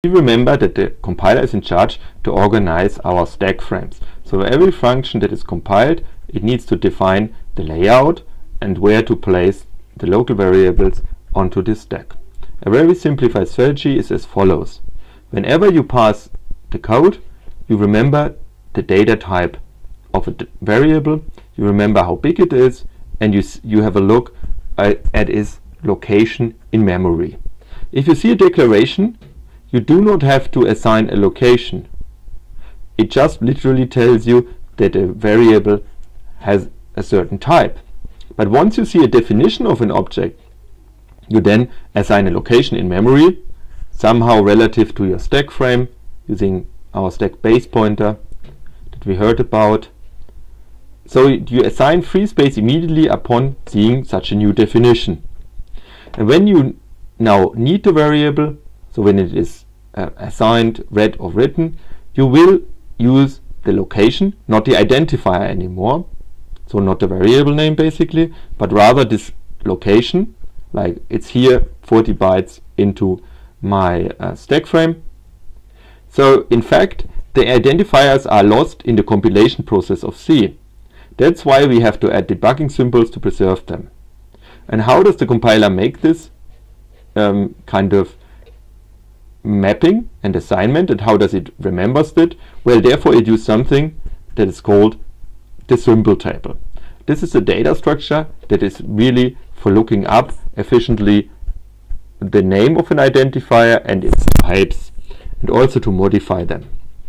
We remember that the compiler is in charge to organize our stack frames. So every function that is compiled, it needs to define the layout and where to place the local variables onto this stack. A very simplified strategy is as follows. Whenever you pass the code, you remember the data type of a variable, you remember how big it is, and you have a look at its location in memory. If you see a declaration, you do not have to assign a location. It just literally tells you that a variable has a certain type. But once you see a definition of an object, you then assign a location in memory, somehow relative to your stack frame, using our stack base pointer that we heard about. So you assign free space immediately upon seeing such a new definition. And when you now need the variable, so when it is assigned, read or written, you will use the location, not the identifier anymore, so not the variable name basically, but rather this location, like it's here 40 bytes into my stack frame. So in fact the identifiers are lost in the compilation process of C. That's why we have to add debugging symbols to preserve them. And how does the compiler make this kind of mapping and assignment, and how does it remembers it? Well, therefore it uses something that is called the symbol table. This is a data structure that is really for looking up efficiently the name of an identifier and its types, and also to modify them.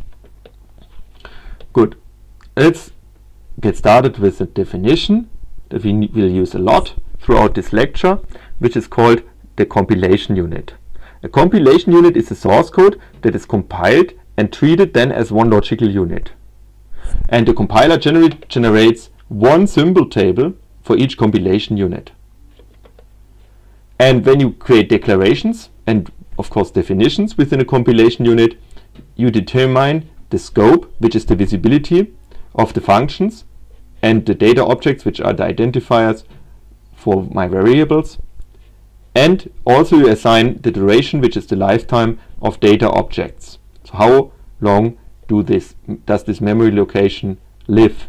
Good. Let's get started with a definition that we will use a lot throughout this lecture, which is called the compilation unit. A compilation unit is a source code that is compiled and treated then as one logical unit. And the compiler generates one symbol table for each compilation unit. And when you create declarations and of course definitions within a compilation unit, you determine the scope, which is the visibility of the functions, and the data objects, which are the identifiers for my variables. And also you assign the duration, which is the lifetime of data objects. So how long does this memory location live?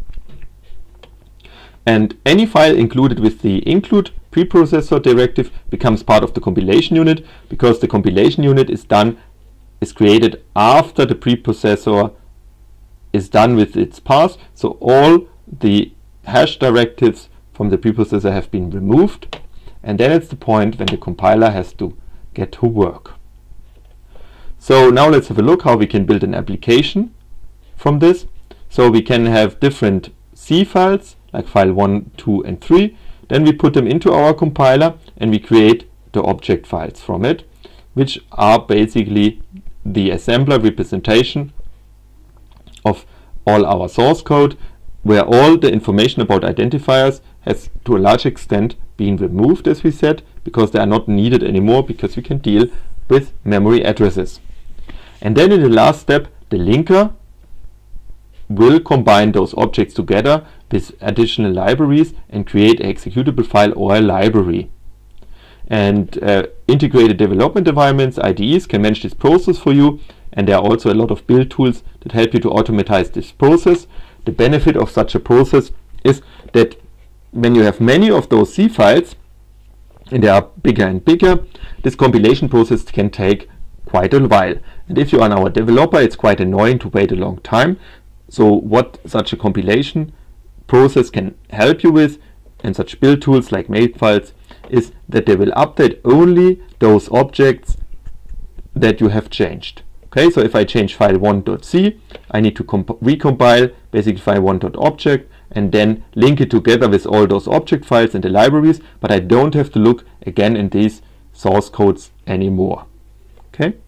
And any file included with the include preprocessor directive becomes part of the compilation unit, because the compilation unit is created after the preprocessor is done with its pass. So all the hash directives from the preprocessor have been removed. And then it's the point when the compiler has to get to work. So now let's have a look how we can build an application from this. So we can have different C files, like file 1, 2, and 3. Then we put them into our compiler and we create the object files from it, which are basically the assembler representation of all our source code, where all the information about identifiers has to a large extent been removed, as we said, because they are not needed anymore, because we can deal with memory addresses. And then in the last step, the linker will combine those objects together with additional libraries and create an executable file or a library. And integrated development environments, IDEs, can manage this process for you, and there are also a lot of build tools that help you to automatize this process. The benefit of such a process is that when you have many of those C files, and they are bigger and bigger, this compilation process can take quite a while. And if you are now a developer, it's quite annoying to wait a long time. So what such a compilation process can help you with, and such build tools like Makefiles, is that they will update only those objects that you have changed. Okay, so if I change file 1.c, I need to recompile basically file 1.object and then link it together with all those object files and the libraries, but I don't have to look again in these source codes anymore. Okay.